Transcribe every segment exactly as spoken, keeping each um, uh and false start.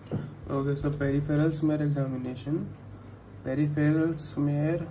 Okay, so peripheral smear examination, peripheral smear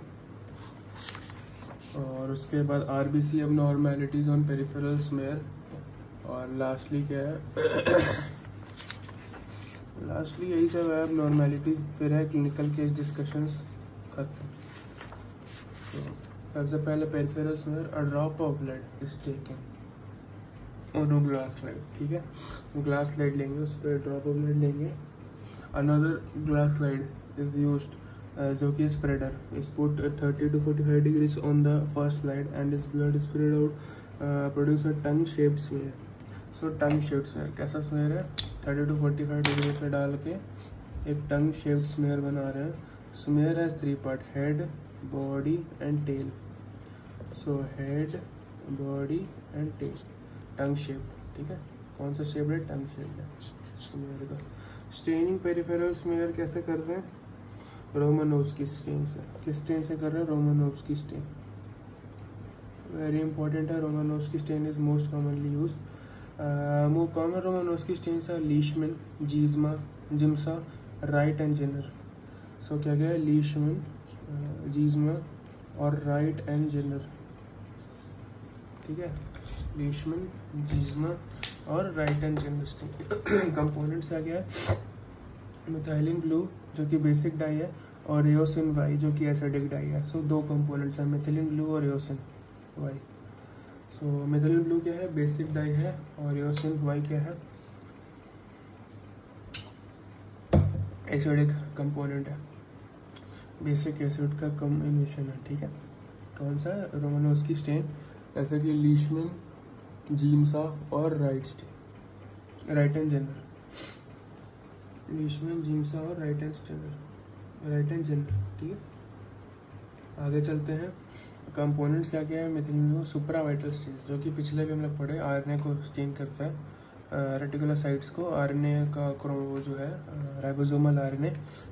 और उसके बाद RBC abnormalities on peripheral smear, और lastly क्या है लास्टली यही सब है अब नॉर्मेलिटी, फिर है क्लिनिकल केस डिस्कशंस खत्म। तो सबसे पहले peripheral smear, a drop of blood is taken on a glass slide, ठीक है, ग्लास स्लाइड लेंगे, उस पर ड्रॉप ऑफ ब्लड लेंगे। Another glass slide is used जो कि spreader is put thirty to forty five degrees on the first slide and is blood spread out, produce a tongue shaped smear. So tongue shaped smear कैसा smear है, thirty to forty five degree पे डाल के एक टंग shaped smear बना रहे हैं। Smear has three part, head, body and tail. So head, body and tail, tongue shape, ठीक है। कौन सा शेप है, टंग शेप है स्मेयर का। स्टेनिंग पेरिफेरल स्मेयर कैसे कर रहे हैं, रोमानोव्स्की स्टेन से। किस स्टेन से कर रहे हैं, रोमानोव्स्की स्टेन, वेरी इंपॉर्टेंट है। Romanowsky stain is most commonly use. More common Romanowsky stains है Leishman, Giemsa, Giemsa, Wright and Jenner. So क्या क्या है, लीशमैन, जीजमा और राइट एंड जेनर, ठीक है, लीशमैन, जीजमा और Wright and Jenner stain. Components क्या क्या है, मिथाइलिन ब्लू जो कि बेसिक डाई है, और एओसिन वाई जो कि एसिडिक डाई है। सो so, दो कंपोनेंट्स हैं, मिथाइलिन ब्लू और eosin Y. So methylene blue क्या है, बेसिक डाई है, और एओसिन वाई क्या है, एसिडिक कंपोनेंट है, बेसिक एसिड का कॉम्बिनेशन है, ठीक है। कौन सा, रोमानोव्स्की स्टेन, जैसे कि लीशमैन, जीम्सा और Wright stain, Wright and Jenner, Leishman, Giemsa और Wright and Jenner, Wright and Jenner, ठीक है। आगे चलते हैं, कंपोनेंट्स क्या क्या है, मिथाइलिन ब्लू, सुप्रावाइटल स्टेन जो कि पिछले भी हम लोग पढ़े, आरएनए को स्टेन करता है, रेटिकुलर साइट्स को, आरएनए का क्रोम वो जो है राइबोसोमल आरएनए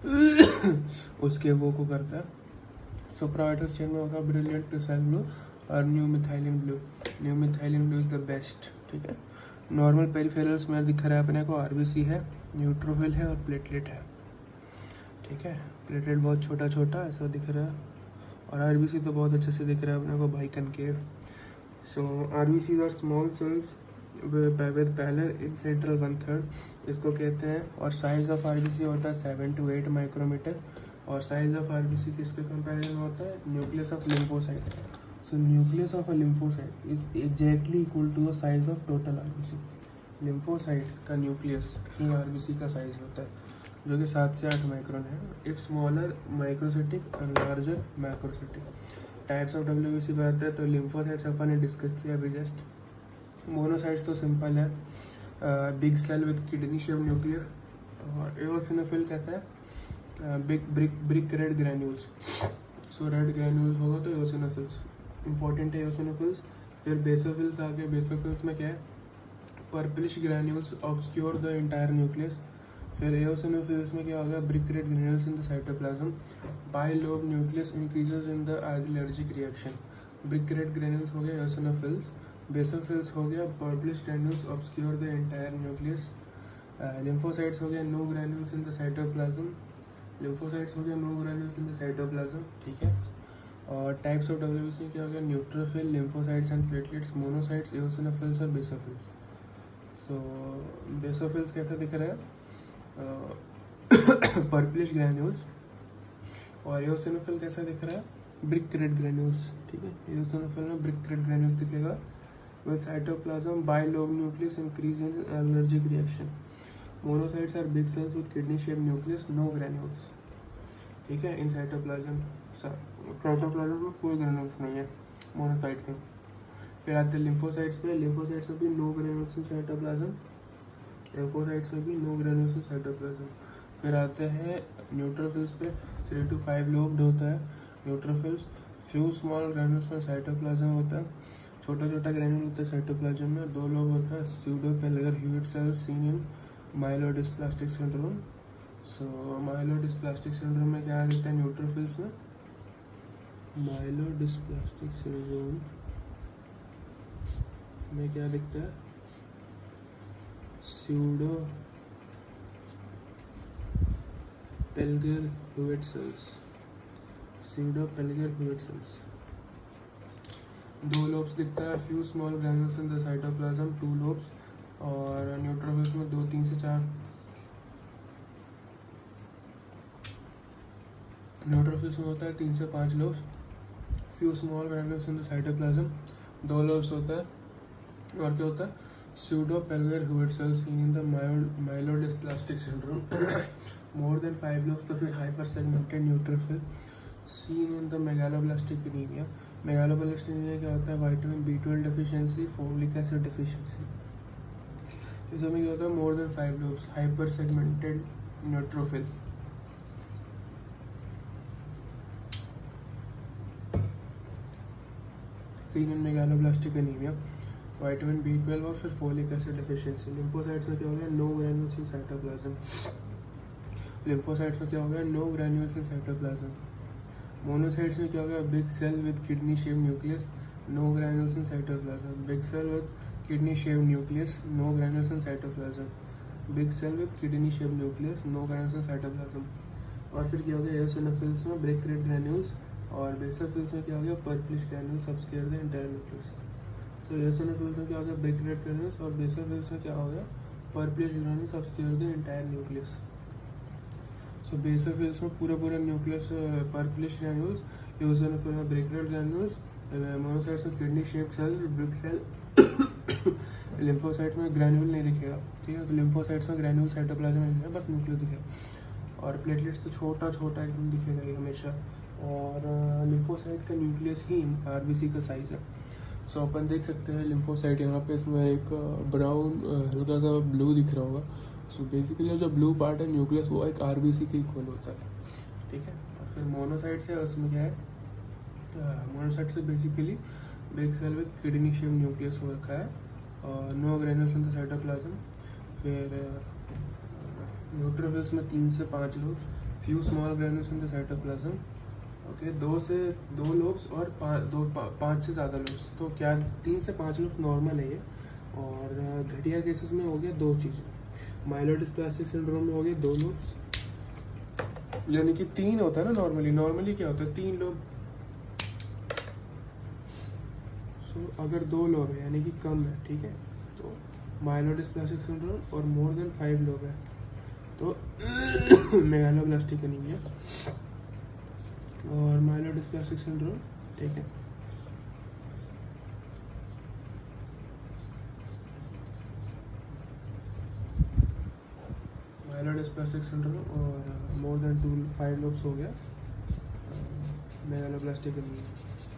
उसके वो को करता है। सुप्रावाइटल स्टेन में होगा ब्रिलियंट क्रिस्टल ब्लू और new methylene blue. New methylene blue is the best, ठीक है। नॉर्मल पेरिफेरल स्मेयर दिख रहा है अपने को, आरबीसी है, न्यूट्रोफिल है और प्लेटलेट है, ठीक है। प्लेटलेट बहुत छोटा छोटा ऐसा दिख रहा है, और आरबीसी तो बहुत अच्छे से दिख रहा है अपने को, biconcave. So RBC are small cells with pallor in central one third, इसको कहते हैं। और साइज ऑफ आरबीसी होता है सेवन टू एट माइक्रोमीटर, और साइज ऑफ आरबीसी किसके कंपैरिजन होता है, nucleus of lymphocyte. So nucleus of a lymphocyte is exactly equal to the size of total RBC. Lymphocyte का न्यूक्लियस ही आरबीसी का size होता है, जो कि सात से आठ माइक्रोन है। इफ स्मॉलर माइक्रोसिटिक और larger macrocytic. Types of WBC पे आता है, तो लिम्फोसाइट्स अपन ने डिस्कस किया अभी जस्ट। मोनोसाइट्स तो सिंपल है, big cell with kidney shape nuclear. और एओसिनोफिल कैसा है, big brick brick red granules. So red granules होगा तो एओसिनोफिल्स इंपॉर्टेंट है, एओसिनोफिल्स। फिर बेसोफिल्स आ गए, बेसोफिल्स में क्या है, purplish granules obscure the entire nucleus. फिर एओसिनोफिल्स में क्या होगा, brick red granules in the cytoplasm. Bilobe nucleus increases in the allergic reaction. Brick red granules हो गया एओसिनोफिल्स। बेसोफिल्स हो गया purplish granules obscure the entire nucleus. Lymphocytes हो गया no granules in the cytoplasm. Lymphocytes हो गया no granules in the cytoplasm, ठीक है। और टाइप्स ऑफ डब्ल्यूबीसी क्या हो गया, neutrophil, lymphocytes and platelets, monocytes, eosinophils और बेसोफिल्स। सो बेसोफिल्स कैसा दिख रहा है, पर्पलिश ग्रैन्यूल्स, और एओसिनोफिल कैसा दिख रहा है, ब्रिक रेड ग्रैन्यूल्स, ठीक है। एओसिनोफिल में ब्रिक रेड ग्रैन्यूल्स दिखेगा with cytoplasm, bilobe nucleus increase in allergic reaction. Monocytes are big cells with kidney shape nucleus, no granules, ठीक है। इन साइटोप्लाज्म, साइटोप्लाज्म में कोई ग्रैन्यूल्स नहीं है मोनोसाइट में। फिर आते हैं लिम्फोसाइट्स पे, लिम्फोसाइट्स में भी no granules in cytoplasm, lymphocytes में भी नो ग्रैन्यूल्स इन साइटोप्लाज्म। फिर आते हैं न्यूट्रोफिल्स पे, थ्री टू फाइव लोब्ड होता है न्यूट्रोफिल्स। फ्यू स्मॉल ग्रैन्यूल्स में साइटोप्लाज्म होता है, छोटा छोटा ग्रैन्यूल होता है साइटोप्लाज्म में। दो लोब होता है, pseudo Pelger Huet cells seen in myelodysplastic syndrome. So myelodysplastic syndrome में क्या दिखता है न्यूट्रोफिल्स में, माइलोडिस्प्लास्टिक सिंड्रोम में क्या दिखता है, pseudo Pelger Huet cells seen in myelodysplastic syndrome में क्या दिखता है, माइलोडिस्प्लास्टिक सिंड्रोम में क्या दिखता है, pseudo Pelger Huet cells seen in myelodysplastic syndrome. So myelodysplastic syndrome में क्या दिखता है, pseudo Pelger-Hewitt cells, pseudo-Pelger-Hewitt cells. दो लोब्स दिखता है, few small granules in the cytoplasm, two lobes, और न्यूट्रोफिल्स में दो तीन से चार, न्यूट्रोफिल्स में होता है तीन से पाँच lobes, few small granules in the cytoplasm, दो लोब्स होता है, और क्या होता है pseudo Pelger Huet cells seen in the myelodysplastic syndrome, more than five lobes, तो फिर hypersegmented neutrophil seen in the megaloblastic anaemia. Megaloblastic anaemia क्या होता है, vitamin B twelve deficiency, folic acid deficiency. इसमें क्या होता है more than five lobes, hypersegmented neutrophil. Seen in megaloblastic anaemia, vitamin B twelve और फिर folic acid deficiency. Lymphocytes में क्या हो गया, no granules in cytoplasm. Lymphocytes में क्या हो गया, no granules in cytoplasm. Monocytes में क्या हो गया, big cell with kidney shape nucleus, no granules in cytoplasm. Big cell with kidney shape nucleus, no granules in cytoplasm. Big cell with kidney shape nucleus, no granules in cytoplasm. और फिर क्या हो गया, eosinophils में brick red granules, और basophils में क्या हो गया, purplish granules obscure the entire nucleus. तो एओसिनोफिल्स में क्या हो गया, ब्रेक रेड ग्रैन्यूल्स, और बेसोफिल्स में क्या हो गया, purplish granules obscure the entire nucleus. So basophils में पूरा पूरा न्यूक्लियस पर्पलिश ग्रैन्यूल्स, एओसिनोफिल्स में ब्रेक रेड ग्रैन्यूल्स, मोनोसाइट्स में kidney shape cell, brick cell. Lymphocyte में ग्रैन्यूल नहीं दिखेगा, ठीक है, तो लिम्फोसाइट्स में ग्रैन्यूल साइटोप्लाज्म में दिखेगा, बस न्यूक्लियस दिखेगा। और प्लेटलेट्स तो छोटा छोटा एकदम दिखेगा ये हमेशा, और लिम्फोसाइट का न्यूक्लियस ही आरबीसी का साइज है। सो so, अपन देख सकते हैं लिम्फोसाइट यहाँ पे, इसमें एक ब्राउन हल्का सा ब्लू दिख रहा होगा। सो so, बेसिकली जो ब्लू पार्ट है न्यूक्लियस, वो एक आरबीसी के इक्वल होता है, ठीक है। और फिर मोनोसाइट से उसमें क्या है, मोनोसाइट से basically big cell with kidney shape nucleus हो रखा है, और no granules in the cytoplasm. फिर न्यूट्रोफिल्स में तीन से पाँच लोग, few small granules in the cytoplasm, okay, दो से दो लोब्स और पाँच दो पा, पाँच से ज़्यादा लोब्स। तो क्या तीन से पाँच लोब्स नॉर्मल है ये। और घटिया केसेस में हो गया दो चीज़ें, माइलोडिस्प्लास्टिक सिंड्रोम में हो गए दो लोब्स, यानी कि तीन होता है ना नॉर्मली, नॉर्मली क्या होता है तीन लोब। सो so, अगर दो लोब है यानी कि कम है, ठीक है, तो माइलोडिस्प्लास्टिक सिंड्रोम, और मोर देन फाइव लोब है तो मेगालोब्लास्टिक एनीमिया और माइलोडिस्प्लास्टिक सिंड्रोम, ठीक है। माइलोडिस्प्लास्टिक सिंड्रोम और more than two five lobes हो गया megaloblastic anaemia.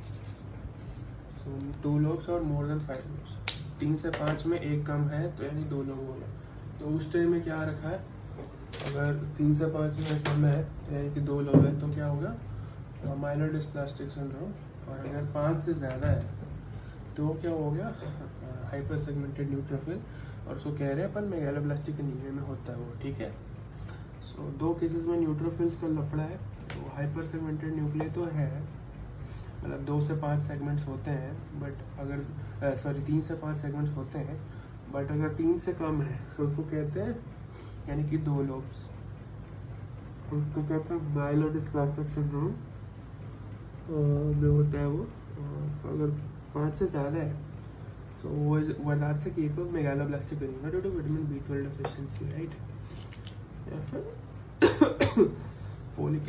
So two lobes और मोर देन फाइव लोब्स, तीन से पाँच में एक कम है तो यानी दो लोग हो गए। तो उस टाइम में क्या रखा है, अगर तीन से पाँच में कम है तो यानी कि दो लोग हैं, तो क्या होगा माइलोडिस्प्लास्टिक सिंड्रोम। और अगर पाँच से ज़्यादा है तो क्या हो गया, हाइपर सेगमेंटेड न्यूट्रोफिल, और उसको कह रहे हैं अपन मेगालोब्लास्टिक एनीमिया में होता है वो, ठीक है। सो so, दो केसेस में न्यूट्रोफिल्स का लफड़ा है, तो हाइपर सेगमेंटेड न्यूक्लियर तो है, मतलब दो से पाँच सेगमेंट्स होते हैं, बट अगर सॉरी तीन से पाँच सेगमेंट्स होते हैं, बट अगर तीन से कम है तो उसको कहते हैं यानी कि दो लोब्स, उसको कहते हैं माइलोडिस्प्लास्टिक सिंड्रोम में होता है वो। और अगर पाँच से ज़्यादा है तो वो वन आर से case of megaloblastic anaemia due to vitamin B twelve deficiency, right, या फिर folic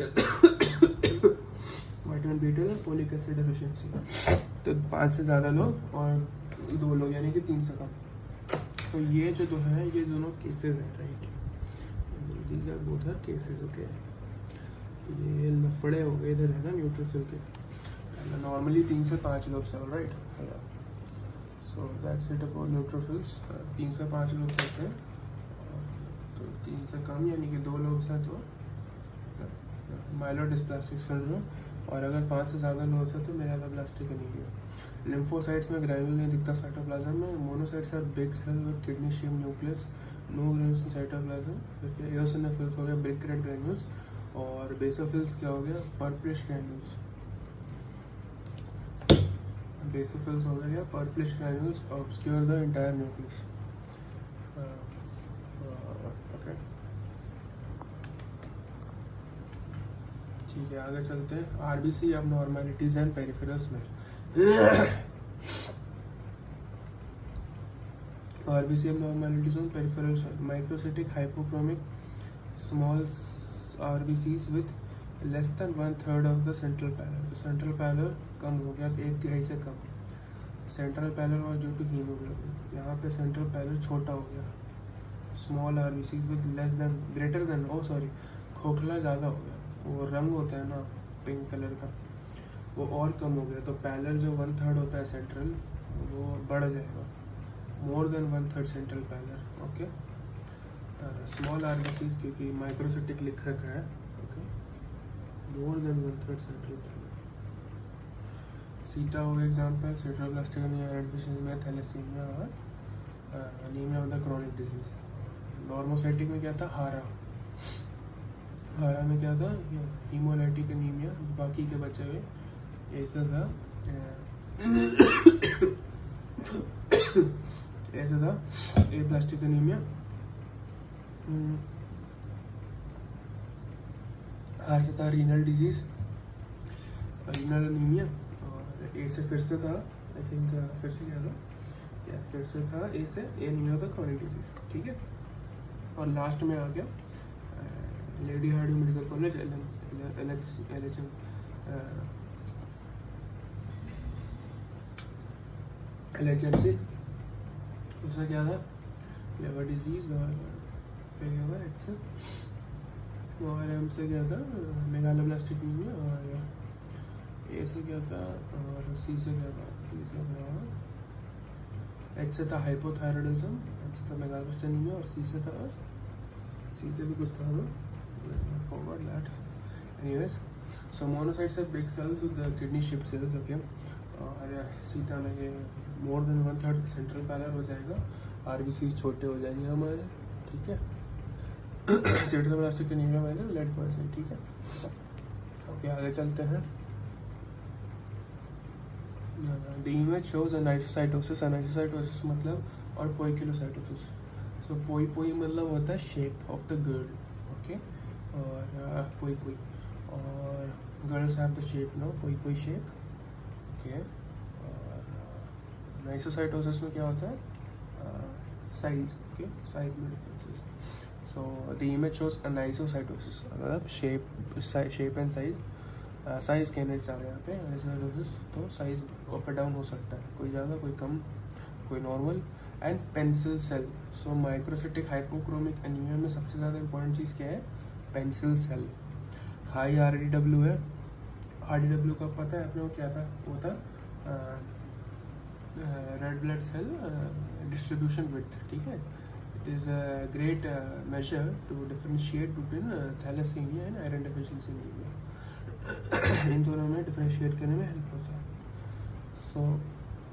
vitamin B twelve folic acid deficiency. तो पाँच से ज़्यादा लोग और दो लोग यानी कि तीन से कम। तो ये जो दो है ये दोनों केसेस हैं, right, these are both are cases, okay. ये लफड़े हो गए इधर है ना न्यूट्रोफिल के, नॉर्मली तीन से पाँच लोग से, right. So that's it about neutrophils. तीन से पाँच लोग होते हैं, तो तीन से कम यानी कि दो लोग हैं तो माइलोडिस्प्लास्टिक सिंड्रोम, और अगर पाँच से ज़्यादा लोग हैं तो मेगालोब्लास्टिक एनीमिया। लिम्फोसाइट्स में ग्रैन्यूल नहीं दिखता साइटोप्लाज्म में। Monocytes are big cell with kidney shape nucleus, no granules in cytoplasm. फिर क्या, एओसिनोफिल्स हो गया ब्रिक रेड ग्रैन्यूल्स, और बेसोफिल्स क्या हो गया, पर्पलिश ग्रैन्यूल्स। बेसोफिल्स हो गया purplish granules obscure the entire nucleus, okay. ठीक है, आगे चलते हैं। RBC abnormalities and peripherals में RBC abnormalities and peripherals microcytic hypochromic small RBCs with less than one third of the central pallor. तो central pallor कम हो गया, एक तिहाई से कम। Central pallor was due to haemoglobin, यहाँ पे सेंट्रल पैलर छोटा हो गया। Small RBCs with less than greater than oh sorry खोखला ज़्यादा हो गया, वो रंग होता है ना पिंक कलर का, वो और कम हो गया। तो पैलर जो वन थर्ड होता है सेंट्रल, वो बढ़ जाएगा, more than one third central pallor. Okay, small RBCs क्योंकि माइक्रोसिटिक लिख रखा है, okay, more than one third central pallor. SITA हो example sideroblastic anaemia, iron deficiency में थैलेसीमिया और anaemia of the chronic disease. Normocytic में क्या था, हारा हारा में क्या था, हीमोलाइटिक एनीमिया, बाकी के बचे हुए ऐसा था ऐसा था एप्लास्टिक एनीमिया, ऐसा था रीनल डिजीज, रीनल एनीमिया। और ए से फिर से था, आई थिंक फिर से क्या था क्या फिर से था ए से anaemia of the chronic disease, ठीक है। और लास्ट में आ गया Lady Hardinge medical college L M L H L H M L H M C, उसमें क्या था लिवर डिजीज, और फिर क्या था एच और एम से क्या था मेगालोब्लास्टिक एनीमिया, और ए से क्या था, और सी से क्या था, सी से था एच से था हाइपोथायरॉयडिज्म, एम से था मेगालोब्लास्टिक एनीमिया, और सी से था सी से भी कुछ था ना, forgot that. Anyways, so monocytes are big cells with the kidney shaped cells, okay. और सीटा में ये more than one third central pallor हो जाएगा, आरबीसी छोटे हो जाएंगे हमारे, ठीक है। सिट्रोब्लास्टिक एनीमिया में लेड पॉइजनिंग, ठीक है। ओके, आगे चलते हैं। The image shows anisocitosis, anisocitosis मतलब और पोइकिलोसाइटोसिस। सो पोई पोई मतलब होता है shape of the girl, okay, और पोई पोई, और girls have the shape no पोई पोई शेप, ओके। और नाइसोसाइटोसिस में क्या होता है, साइज, ओके, साइज में differences. So the image shows anisocytosis मतलब shape shape and size, size कहने जा रहे हैं यहाँ पे अनाइसोसाइटोसिस, तो साइज अप डाउन हो सकता है, कोई ज़्यादा कोई कम कोई normal. And pencil cell, so microcytic hypochromic anaemia में सबसे ज़्यादा इंपॉर्टेंट चीज़ क्या है, pencil cell. High R D W है, आर डी डब्ल्यू का पता है अपने को क्या था, वो था red blood cell distribution width, ठीक है। It is a great major to differentiate between thalassaemia and iron deficiency anaemia. इन दोनों में डिफरेंशिएट करने में हेल्प होता है। सो so,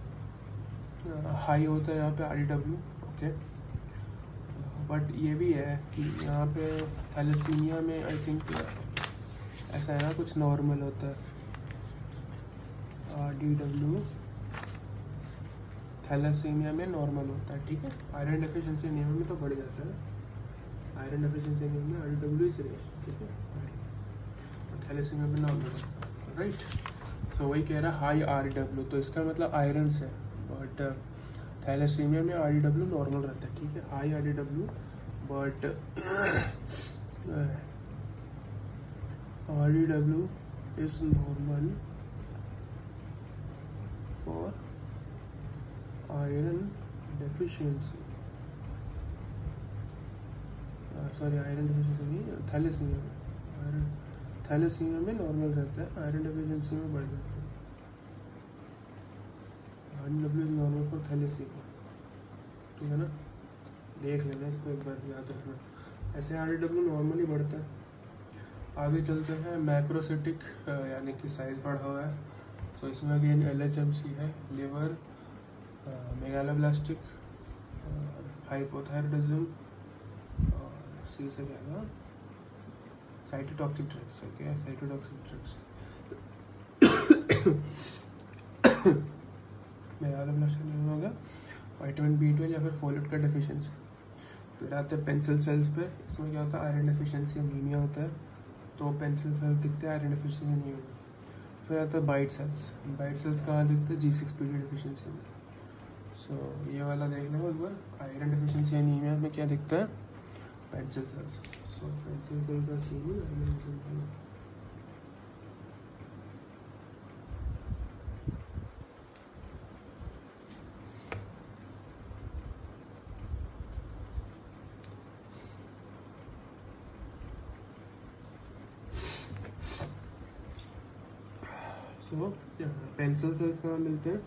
हाई होता है यहाँ पे R D W, okay. But ये भी है कि यहाँ पे थैलेसीमिया में आई थिंक ऐसा है ना, कुछ नॉर्मल होता है आर डी डब्ल्यू, थैलेसीमिया में नॉर्मल होता है, ठीक है। आयरन डेफिशिएंसी एनीमिया में तो बढ़ जाता है, iron deficiency anaemia R D W is rest, ठीक है, और थैलेसीमिया में नॉर्मल होता है, राइट। सो वही कह रहा है हाई आर डी डब्ल्यू, तो इसका मतलब आयरन से, बट थैलेसीमिया में आर डी डब्ल्यू नॉर्मल रहता है, ठीक है, high R D W, but R D W is normal for iron deficiency, sorry iron deficiency नहीं, थैलेसीमिया में, आयरन थैलेसीमिया में नॉर्मल रहता है, आयरन डेफिशिएंसी में बढ़ जाता है। R D W is normal for thalassaemia, ठीक है ना, देख लेना इसको एक बार, याद रखना। ऐसे आर डी डब्ल्यू नॉर्मली बढ़ता है। आगे चलते हैं, मैक्रोसिटिक यानी कि साइज बढ़ा हुआ है, तो इसमें again L H M C है, लिवर, मेगालोब्लास्टिक, हाइपोथायरॉयडिज्म, और सी से क्या था cytotoxic drugs, okay, cytotoxic drugs. Megaloblastic हो गया, विटामिन बी ट्वेल्व या फिर फोलेट का डेफिशिएंसी। फिर आते हैं पेंसिल सेल्स पे, इसमें क्या होता है आयरन डेफिशिएंसी एनीमिया होता है, तो पेंसिल सेल्स दिखते हैं आयरन डिफिशियंसी एनीमिया में। फिर आता है बाइट सेल्स। बाइट सेल्स कहाँ दिखते हैं? G six P D deficiency में। सो so, ये वाला देख लो एक बार, आयरन डिफिशियंसी एनीमिया में क्या दिखता है? Pencil cells. So pencil cell का सीन ही सो पेंसिल सेल्स कहाँ मिलते हैं?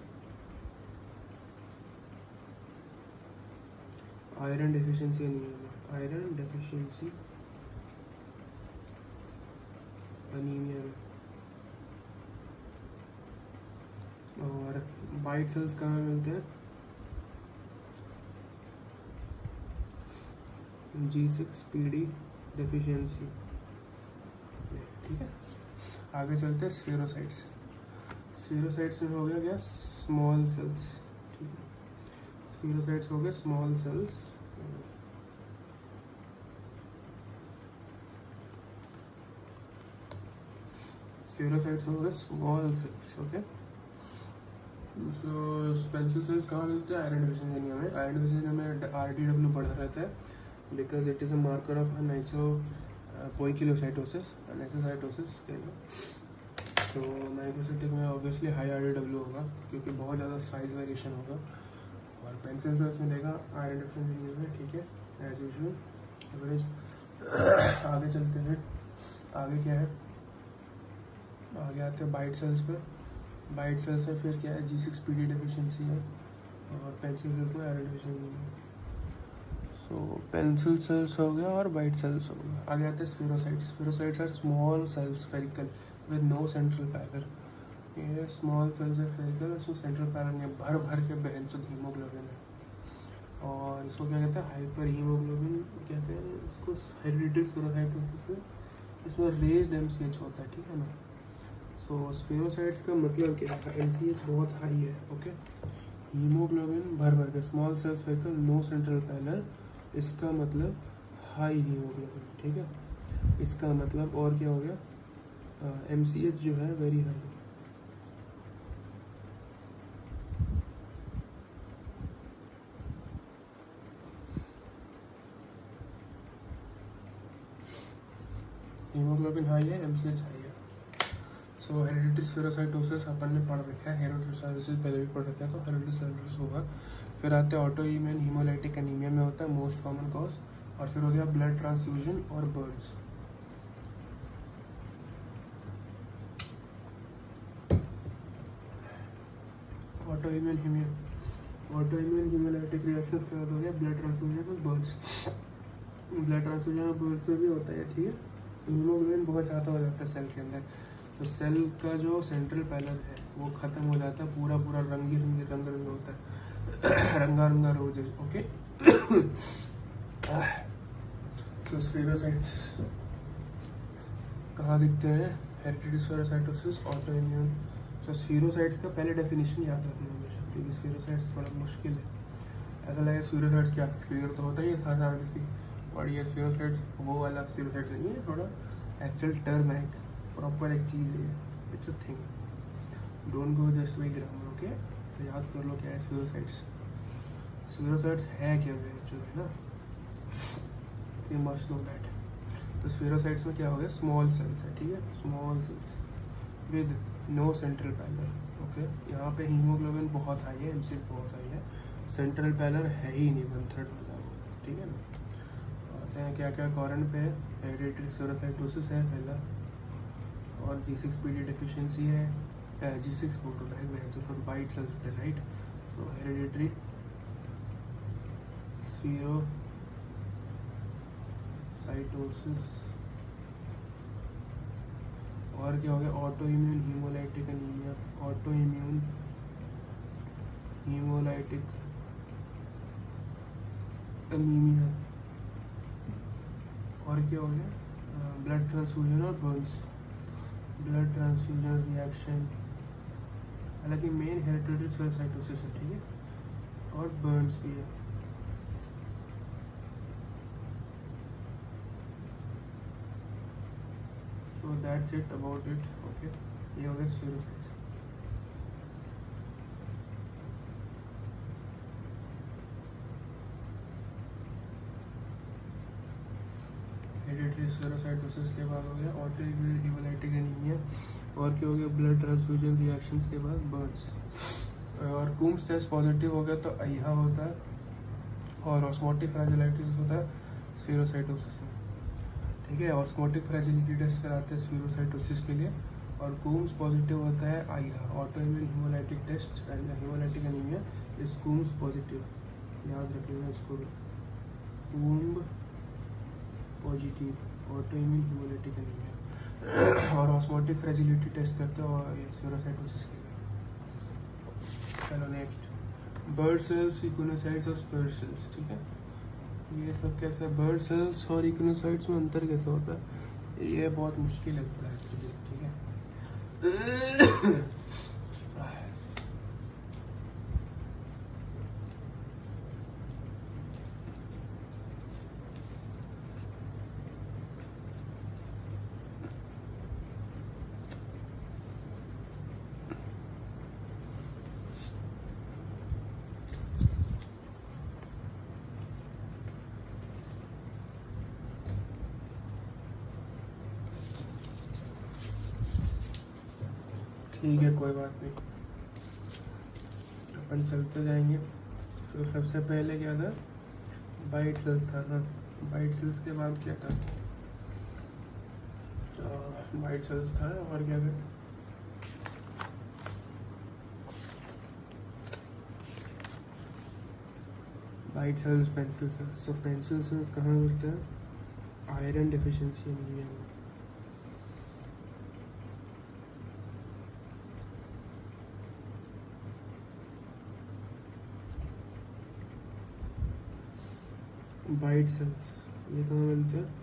आयरन डेफिशिएंसी एनीमिया में। आयरन डेफिशिएंसी एनीमिया में। और वाइट सेल्स कहाँ मिलते हैं? G six P D deficiency. ठीक है, आगे चलते हैं स्फेरोसाइट्स। स्फेरोसाइट्स में हो गया क्या? Small cells. ठीक है, स्फेरोसाइट्स हो गए स्मॉल सेल्स। स्फेरोसाइट्स हो गए small cells. Okay, so pencil cells कहाँ मिलते हैं? आयरन डिफिशिएंसी एनीमिया में। आयरन डिफिशिएंसी में आर डी डब्ल्यू बढ़ा रहता है because it is a marker of aniso poikilocytosis anisocytosis कह लो। तो नाइकोसिटिक में obviously high R D W होगा क्योंकि बहुत ज़्यादा साइज वेरिएशन होगा। और पेंसिल सेल्स में देगा आयरन डिफिशिएंसी एनीमिया में। ठीक है, एज यूजुअल एवरेज। आगे चलते हैं, आगे क्या है? आगे आते हैं बाइट सेल्स पे। बाइट सेल्स में फिर क्या है? G six P D deficiency है और पेंसिल सेल्स में आयरन डिफिशिएंसी है। सो पेंसिल सेल्स हो गया और बाइट सेल्स हो गया। आगे आते हैं spherocytes. Spherocytes are small cells spherical with no central pallor. ये स्मॉल सेल्स है स्फेरिकल, इसमें सेंट्रल पैलर नहीं है, भर भर के बहन से हीमोग्लोबिन है। और इसको क्या कहते हैं? हाइपर हीमोग्लोबिन कहते हैं इसको। हेरिडिटरी स्फेरोसाइटोसिस है, इसमें रेज्ड एम सी एच होता है। ठीक है ना। सो स्फेरोसाइट्स का मतलब क्या है? एम सी एच बहुत हाई है। ओके, हीमोग्लोबिन भर भर के, small cells spherical, no central pallor, इसका मतलब हाई हीमोग्लोबिन। ठीक है, इसका मतलब और क्या हो गया? एम सी एच जो है वेरी हाई। हीमोग्लोबिन हाई है, एम सी एच हाई है। सो हेरिडिटरी स्फेरोसाइटोसिस अपन ने पढ़ रखा है, हेरिडिटरी पहले भी पढ़ रखा है, तो हेरिडिटरी स्फेरोसाइटोसिस होगा। फिर आते हैं ऑटो इम्यून हीमोलाइटिक एनीमिया में होता है मोस्ट कॉमन कॉज। और फिर हो गया ब्लड ट्रांसफ्यूजन और बर्न्स। ऑटो इम्यून हीमिया ऑटो इम्यून हीमोलाइटिक रिएक्शन के बाद हो गया ब्लड ट्रांसफ्यूजन और बर्न्स। ब्लड ट्रांसफ्यूजन और बर्न्स में भी होता है। ठीक है, हीमोग्लोबिन बहुत ज़्यादा हो जाता है सेल के अंदर, तो सेल का जो सेंट्रल पैनल है वो ख़त्म हो जाता है, पूरा पूरा रंगी रंगी रंग रंग होता है, रंगा रंगा रोजेस। ओके, तो स्फेरोसाइट्स कहाँ दिखते हैं? Hereditary spherocytosis, auto immune. तो स्फेरोसाइट्स का पहले डेफिनेशन याद रखना हमेशा क्योंकि स्फेरोसाइट्स थोड़ा मुश्किल है। ऐसा लगे स्फेरोसाइट्स क्या? स्फीयर तो होता ही है था किसी, और ये स्फेरोसाइट्स वो वाला स्फेरोसाइट्स नहीं है, थोड़ा एक्चुअल टर्म है, प्रॉपर एक चीज़ है, it's a thing. Don't go just by grammar. Okay, तो याद कर लो क्या है स्फेरोसाइट्स। स्फेरोसाइट्स है क्या जो है ना, यू मस्ट नो दैट। तो स्फेरोसाइट्स में क्या हो गया? स्मॉल सेल्स है। ठीक है, small cells with no central panel. Okay, यहाँ पे हीमोग्लोबिन बहुत हाई है, एमसीएच बहुत हाई है, सेंट्रल पैनल है ही नहीं, वन थर्ड वाला वो। ठीक है ना। आते हैं क्या क्या कारण पे? हेरिडिटरी स्फेरोसाइटोसिस है पहला, और G six P D deficiency है, जी सिक्स प्रोटोटाइप है जो फिर बाइट सेल्स थे, राइट। सो हेरिडिटरी स्फेरोसाइटोसिस, और क्या हो गया? Auto immune haemolytic anaemia, auto immune haemolytic anaemia. और क्या हो गया? ब्लड ट्रांसफ्यूजन और बर्न्स, ब्लड ट्रांसफ्यूजन रिएक्शन, हालांकि मेन हेरिडिटरी स्फेरोसाइटोसिस है। ठीक है, और बर्न्स भी है। So that's it about it. Okay, ये हो गया स्फीरोसाइट्स। हेरिडिटरी स्फीरोसाइटोसिस के बाद हो गया ऑटोइम्यून हेमोलाइटिक एनीमिया, और क्या हो गया ब्लड ट्रांसफ्यूजन रिएक्शंस के बाद बर्ड्स। और कूम्स टेस्ट पॉजिटिव हो गया तो आईहा होता है, और ऑस्मोटिक फ्रैजिलिटीज होता है स्फीरोसाइटोसिस में। ठीक है, ऑस्मोटिक फ्रैजिलिटी टेस्ट कराते हैं स्फीरोसाइटोसिस के लिए, और कूम्स पॉजिटिव होता है AIHA. Autoimmune haemolytic test haemolytic anaemia is Coombs positive, याद रखिएगा इसको भी। Coomb positive autoimmune haemolytic anaemia, और ऑस्मोटिक फ्रैजिलिटी टेस्ट करते हैं और स्फीरोसाइटोसिस के लिए। चलो नेक्स्ट, बर्ड सेल्स, इकोनोसाइट्स और स्पर सेल्स। ठीक है, ये सब कैसा है, बर्ड सेल्स और इकोनोसाइट्स में अंतर कैसा होता है, ये बहुत मुश्किल है थोड़ा एक्चुअली। ठीक है, ठीक है कोई बात नहीं, अपन चलते जाएंगे। तो सबसे पहले क्या था, बाइट सेल्स था ना, बाइट सेल्स के बाद क्या था, बाइट सेल्स था और क्या था, बाइट सेल्स, पेंसिल सेल्स। तो पेंसिल सेल्स कहाँ मिलते हैं, आयरन डिफिशियंसी एनीमिया में। बाइट सेल्स ये कहाँ मिलते हैं,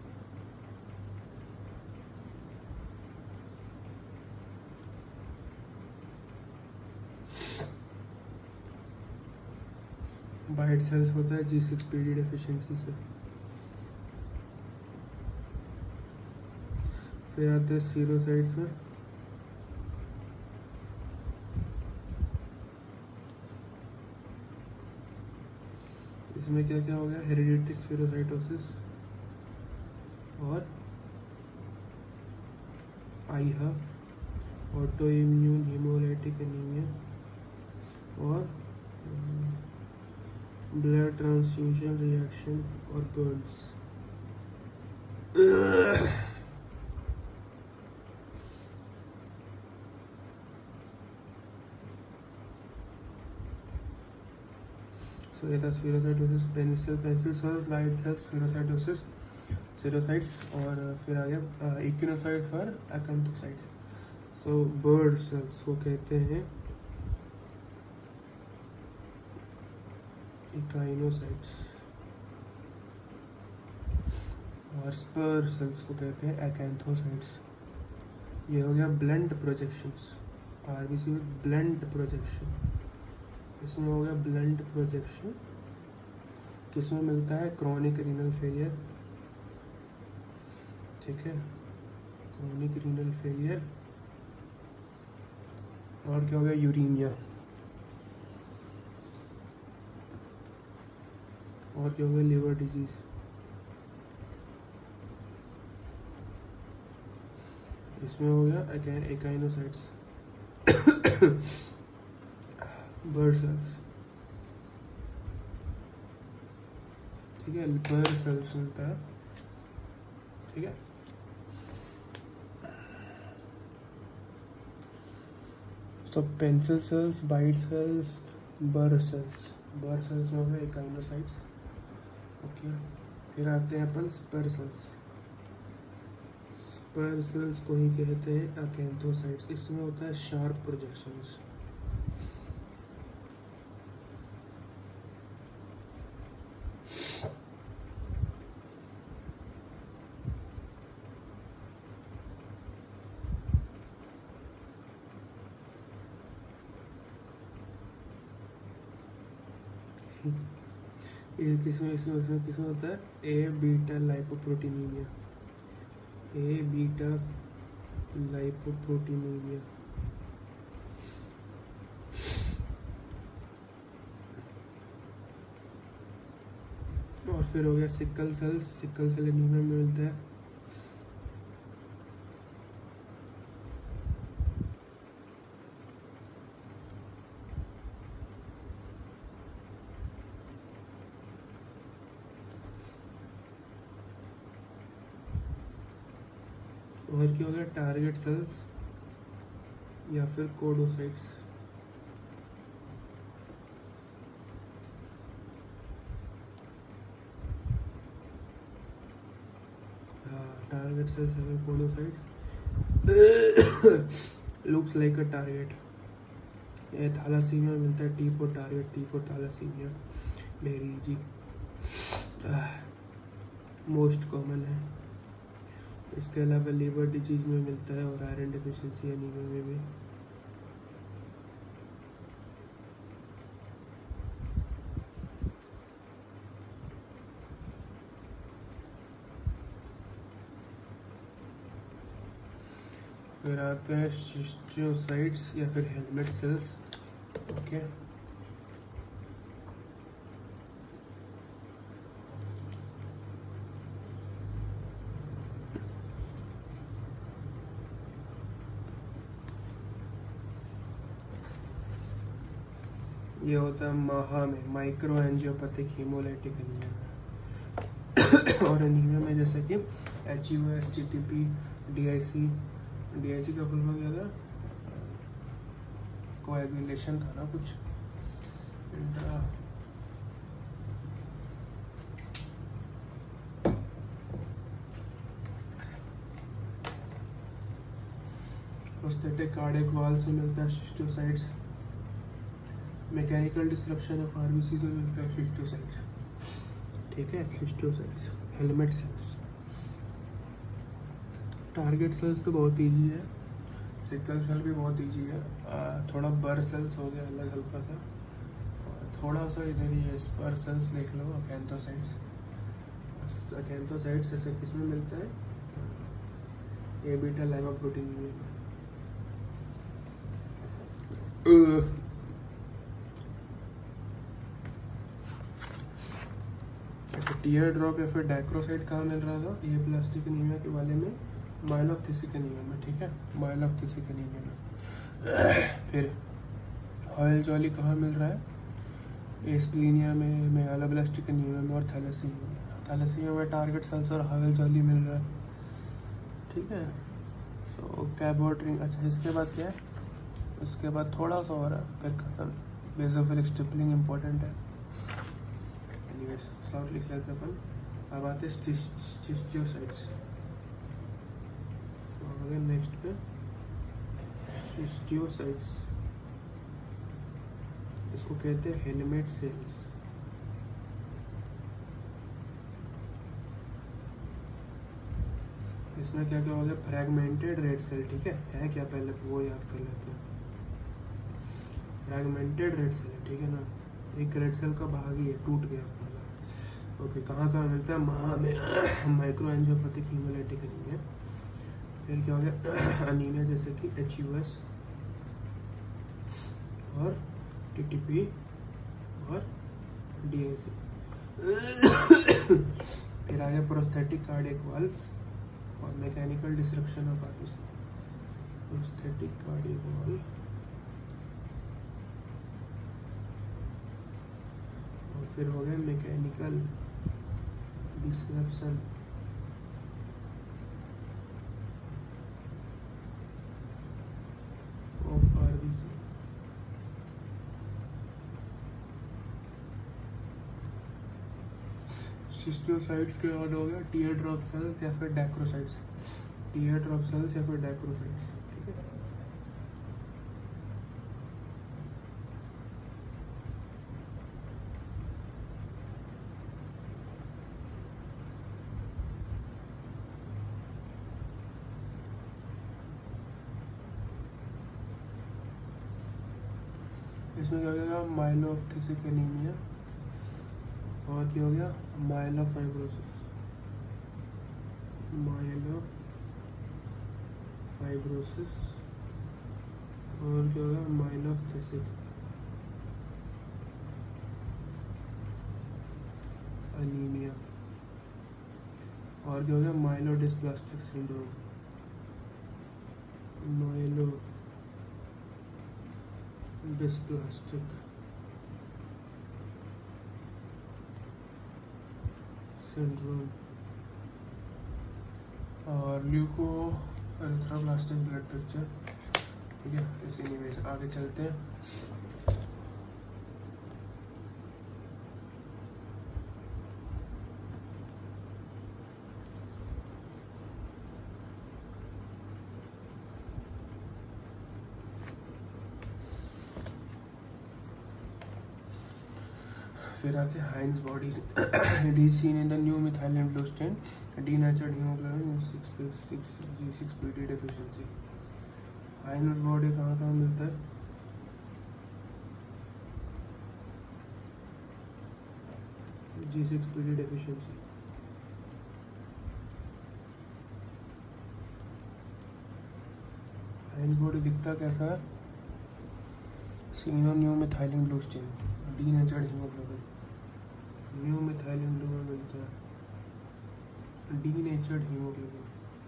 बाइट सेल्स होता है G six P D deficiency से। फिर आते हैं स्फीरोसाइट्स में, इसमें क्या क्या हो गया, हेरिडिटरी स्फीरोसाइटोसिस और AIHA, auto immune haemolytic anaemia और ब्लड ट्रांसफ्यूजन रिएक्शन और बर्न्स। So ये था spherocytosis, pencil pencil cells, light cells, spherocytosis, सीरोसाइट्स, और फिर आ गया इक्विनोसाइट्स और अकैंथोसाइट्स। सो बर्ड सेल्स को कहते हैं इकाइनोसाइट्स, और स्पर सेल्स को कहते हैं अकैंथोसाइट्स। ये हो गया blunt projections, RBC with blunt projection. इसमें हो गया ब्लंट प्रोजेक्शन, किसमें मिलता है, क्रॉनिक रीनल फेलियर। ठीक है, क्रॉनिक रीनल फेलियर, और क्या हो गया, यूरीमिया, और क्या हो गया, लिवर डिजीज। इसमें हो गया एकाइनोसाइट्स, बर्ड सेल्स। ठीक है, बर्ड सेल्स मिलता है। ठीक है, तो pencil cells, bite cells, bird cells, bird cells में हो गया एकाइनोसाइट्स। ओके, फिर आते हैं अपन स्पर सेल्स। स्पर सेल्स को ही कहते हैं अकैंथोसाइट्स। इसमें होता है शार्प प्रोजेक्शंस। ये किसमें इसमें इसमें किसमें होता है, ए बीटा लाइपोप्रोटीनीमिया। ए बीटा लाइपोप्रोटीनीमिया। और फिर हो गया sickle cells, sickle cell anaemia में मिलता है और क्या हो गया टारगेट सेल्स या फिर कोडोसाइट्स। टारगेट सेल्स या फिर codocytes looks like a target. ये थैलासीमिया मिलता है T for target, T for thalassaemia, very easy, most common है। इसके अलावा लीवर डिजीज में मिलता है और आयरन डिफिशिएंसी एनीमिया में भी। फिर आते हैं शिस्टोसाइट्स या फिर हेलमेट सेल्स। ओके ये होता है माहा में, माइक्रो एंजियोपैथिक हीमोलाइटिक एनीमिया। और एनीमिया में जैसे कि H U S, T T P, D I C, D I C का फुल फॉर्म क्या था? कोएगुलेशन था ना कुछ। प्रोस्थेटिक कार्डियक वाल से मिलता है schistocytes. Mechanical destruction of RBC में मिलता है शिस्टोसाइट्स। ठीक है, schistocytes, helmet cells. Target cells तो बहुत इजी है, सिकल सेल भी बहुत इजी है। आ, थोड़ा बर सेल्स हो गया अलग हल्का सा, और थोड़ा सा इधर ही है स्पर सेल्स देख लो, अकैंथोसाइट्स। अकैंथोसाइट्स ऐसे किस में मिलता है? ए बीटा लाइपोप्रोटीनीमिया में। टीयर ड्रॉप या फिर डाइक्रोसाइट कहाँ मिल रहा था? ये प्लास्टिक एनीमिया के वाले में, माइलोप्थिसिक एनीमिया में। ठीक है, माइलोप्थिसिक एनीमिया में। फिर ऑयल जॉली कहाँ मिल रहा है? एस्प्लीनिया में, मेगालोब्लास्टिक एनीमिया में और थैलेसीमिया में। थैलेसीमिया में टारगेट सेल्स और ऑयल जॉली मिल रहा है। ठीक है, सो कैबोट्रिंग। अच्छा, इसके बाद क्या है? उसके बाद थोड़ा सा और है, फिर खत्म। बेसोफिलिक स्टिपलिंग इंपॉर्टेंट है। एनीवेज शॉर्ट लिख लेते हैं अपन। अब आते हैं शिस्टोसाइट्स। सो नेक्स्ट पे शिस्टोसाइट्स, इसको कहते हैं हेलमेट सेल्स। इसमें क्या क्या हो गया? Fragmented red cell. ठीक है, है क्या? पहले वो याद कर लेते हैं। फ्रैगमेंटेड रेड सेल है, ठीक है ना, एक रेड सेल का भाग ही है, टूट गया। ओके, कहाँ कहाँ मिलता है? महा में, माइक्रो एंजियोपैथिक हीमोलाइटिक एनीमिया। फिर क्या हो गया? अनीमिया जैसे कि एच यू एस और टी टी पी और डी आई सी। फिर आ गया प्रोस्थेटिक कार्डियक वाल्व्स और mechanical destruction of RBC. Prosthetic cardiac valve और फिर हो गया mechanical destruction of RBC. Schistocytes के बाद हो गया टीयर ड्रॉप सेल्स या फिर डाइक्रोसाइट्स। टीयर ड्रॉप सेल्स या फिर डाइक्रोसाइट्स। ठीक है, इसमें क्या हो गया? माइलोप्थिसिक एनीमिया और क्या हो गया? माइलोफाइब्रोसिस। माइलो फाइब्रोसिस, और क्या होगा माइलोथेसिक अनीमिया, और क्या हो गया myelodysplastic syndrome, myelo dysplastic syndrome, और ल्यूको एरिथ्रोब्लास्टिक ब्लड पिक्चर। ठीक है, इसी में से आगे चलते हैं। फिर आते हैं Heinz bodies, these seen in the new methylene blue stain, denatured hemoglobin six G six P D deficiency। Heinz body कहाँ कहाँ मिलता है? G six P D deficiency Heinz body दिखता कैसा है? Seen on new methylene blue stain, denatured haemoglobin, new methylene blue में मिलता है डीनेचर्ड हीमोग्लोबिन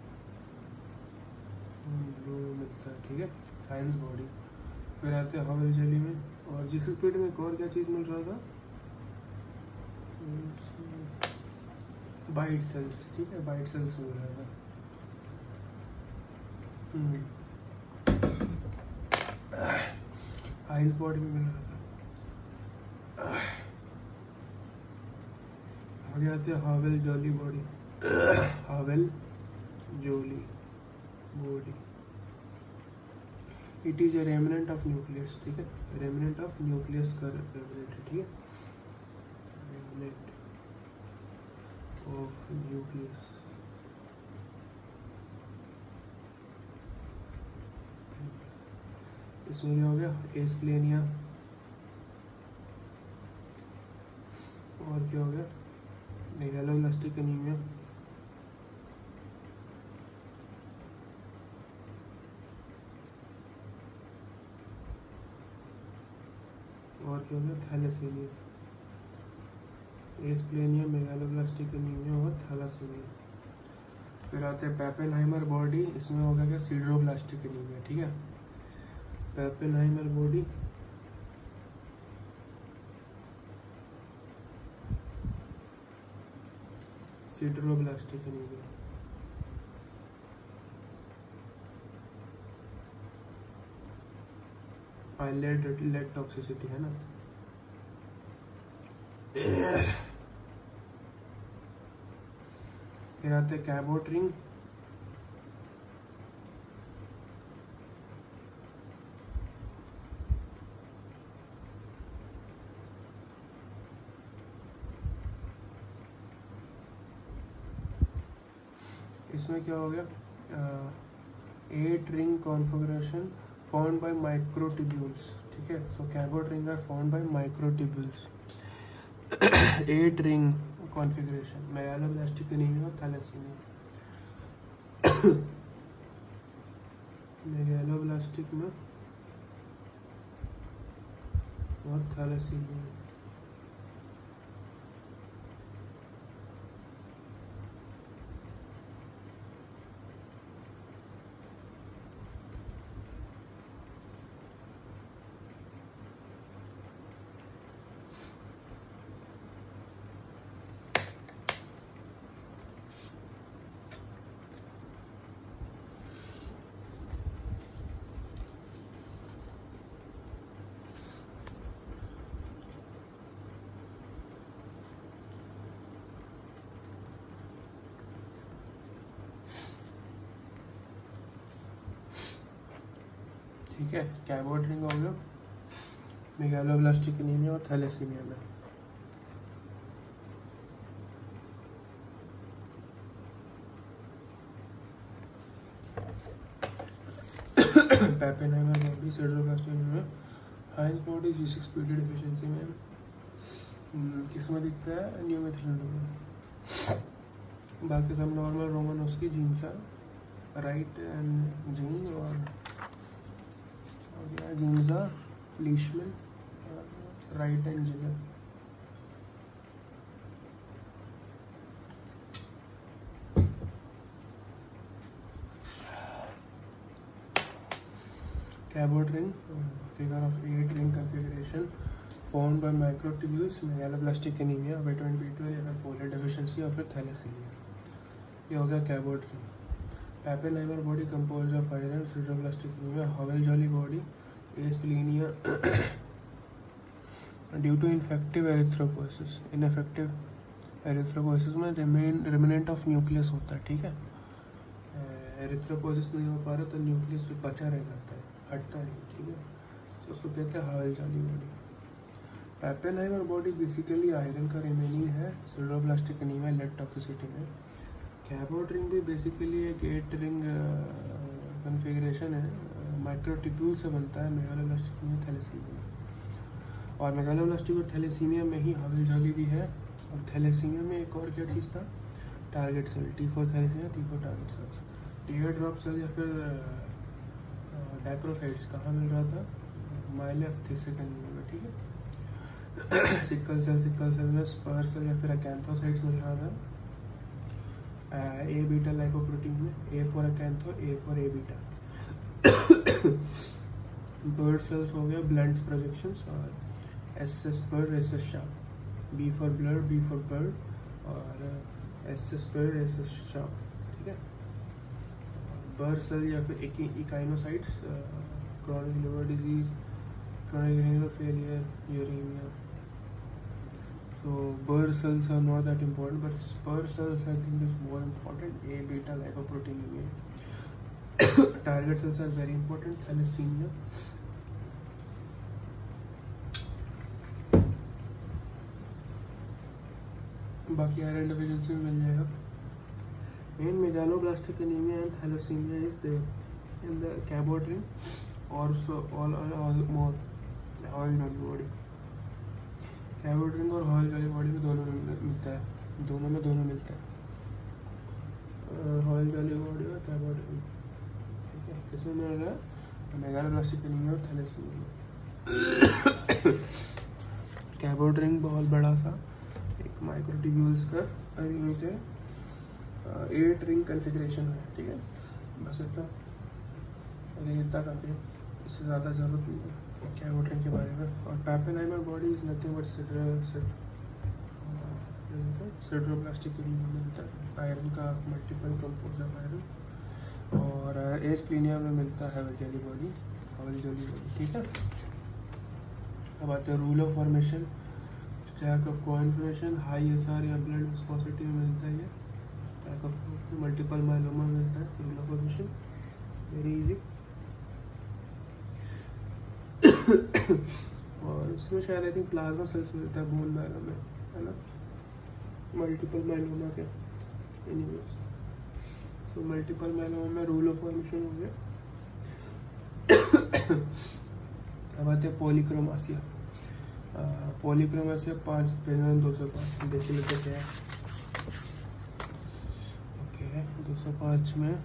ब्लू में मिलता है। ठीक है, हाइंस बॉडी। फिर आते हैं हॉवेल जेली में, और जिस पीरियड में एक और क्या चीज़ मिल रहा था? Bite cells. ठीक है, बाइट सेल्स मिल रहा था। हाइंस बॉडी में मिल रहा था। आगे आते हैं Howell Jolly body, Howell Jolly body, it is a remnant of nucleus. ठीक है, रेमिनेंट ऑफ न्यूक्लियस का रेमिनेंट है। ठीक है, रेमिनेंट ऑफ न्यूक्लियस। इसमें क्या हो गया? एस्प्लेनिया, और क्या हो गया? मेगालोब्लास्टिक एनीमिया, और क्या हो गया? थैलेसीमिया। एस्प्लेनिया, मेगालोब्लास्टिक एनीमिया और थैलेसीमिया। फिर आते हैं पैपेनहाइमर बॉडी, इसमें हो गया क्या? Sideroblastic anemia. ठीक है, Pappenheimer body, sideroblastic anemia. Lead lead toxicity है ना। फिर आते हैं कैबोट रिंग, इसमें क्या हो गया? Eight ring configuration found by microtubules. ठीक है, so Cabot ring are found by microtubules. Eight ring configuration, megaloblastic anaemia और थैलेसीमिया। मेगालोब्लास्टिक में और थैलेसीमिया में। ठीक है, कैबोट रिंग हो गया मेगालोब्लास्टिक एनीमिया और थैलेसीमिया में। Pappenheimer body, sideroblastic anemia, Heinz body G six P D deficiency में किसमें दिखता है? न्यू मिथाइलिन में। बाकी सब नॉर्मल रोमनोव्स्की जीन्स है। राइट एंड जीन और जीन्सा लीशमैन राइट एंड जिलर। Cabot ring, uh, figure of eight ring configuration formed by microtubules, megaloblastic anemia, vitamin B twelve या फिर folate deficiency और फिर thalassemia। ये हो गया Cabot ring। Pappenheimer body composed of iron, sideroblastic anemia, Howell-Jolly body, asplenia due to infective erythropoiesis। ineffective erythropoiesis में remain remnant of nucleus होता है, ठीक है। एरिथ्रोपोसिस नहीं हो पा रहा तो न्यूक्लियस पे बचा रह जाता है, हटता नहीं, ठीक है। तो उसको कहते हैं Howell Jolly body. Pappenheimer body basically iron का रिमेनिंग है, सिडरोब्लास्टिक एनीमिया लेड टॉक्सिसिटी में। कैबोट रिंग भी बेसिकली एक एट रिंग कन्फिगरेशन है, माइक्रोट्यूब्यूल से बनता है, मेगालोब्लास्टिक में थैलेसीमिया। और मेगालोब्लास्टिक और थैलेसीमिया में ही हावेल-जॉली भी है। और थैलेसीमिया में एक और क्या चीज़ था, target cell, T four thalassemia, T four target cell. Tear drop cell या फिर डाइक्रोसाइट्स कहाँ मिल रहा था, माइलोप्लास्टिक एनीमिया में, ठीक है। सिकल सेल, सिकल सेल में स्पर सेल या फिर अकैंथोसाइट्स मिल रहा था, ए बीटा लाइपोप्रोटीन में, A for acantho, A for A beta. Burr cells हो गया ब्लंट प्रोजेक्शंस, और S S burr, S S sharp, B for blur, B for burr, और S S burr, S S sharp, ठीक है। Burr cell या फिर echinocytes, chronic liver disease, chronic renal failure, uremia. So Burr cells are not that important, but spur cells I think is more important. A beta lipoproteinemia. Target cells are very important. Thalassemia. बाकी iron deficiency में मिल जाएगा। Main megaloblastic anemia and thalassemia is there in the Cabot ring, also all all, all more all not body। Cabot ring और Howell Jolly body में दोनों में मिलता है, दोनों में दोनों मिलता है, हॉवेल-जॉली बॉडी और कैबोट रिंग, ठीक है। किसमें मिल रहा है, मेगालोब्लास्टिक एनीमिया और थैलेसीमिया। कैबोट रिंग बहुत बड़ा सा एक माइक्रोट्यूब्यूल्स का अरेंज्ड है, एट रिंग कन्फिग्रेशन है, ठीक है। बस इतना, अरे इतना काफी है, इससे ज़्यादा ज़रूरत नहीं है कैबोट रिंग के बारे में। और Pappenheimer body is nothing but sideroblastic anemia मिलता है, आयरन का मल्टीपल कंपाउंड ऑफ आयरन। और एस्प्लीनिया में मिलता है हॉवेल-जॉली बॉडी, हॉवेल-जॉली बॉडी, ठीक है। अब आते हैं रूल of formation, stack of coin formation, high S R या ब्लड विस्कोसिटी में मिलता है, ये स्टैक ऑफ मल्टीपल माइलोमा में मिलता है, रूल ऑफ फॉर्मेशन वेरी इजी। और उसमें शायद आई थिंक प्लाज्मा सेल्स मिलता है बोन मैरो में, है ना, मल्टीपल माइलोमा के। एनीवेज, सो मल्टीपल माइलोमा में रूल ऑफ फॉर्मेशन हो गया। अब आते हैं पॉलीक्रोमासिया। पॉलीक्रोमासिया पाँच पेज दो सौ पाँच देखिए लेते क्या है। ओके, दो सौ पाँच में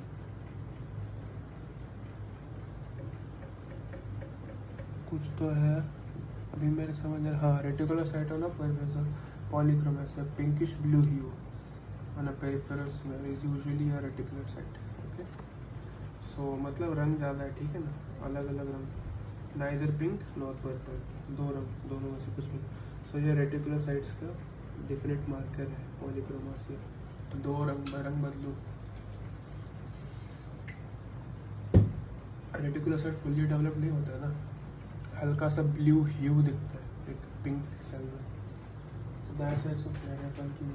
कुछ तो है, अभी मेरे समझ आ हाँ, reticulocytosis of peripheral polychromasia, pinkish blue hue on a peripheral smear is usually a reticulocyte, okay. So मतलब रंग ज़्यादा है, ठीक है ना, अलग अलग रंग, नाइदर पिंक नॉर पर्पल, दो रंग, दोनों में से कुछ भी। सो ये रेटिकुलर साइट्स का डिफिनेट मार्कर है पॉलीक्रोमासिया, दो रंग रंग बदलू। रेटिकुलर साइट फुल्ली डेवलप नहीं होता है ना, हल्का सा ब्लू ह्यू दिखता है एक पिंक सेल में। तो दैट्स व्हाई सो अपन की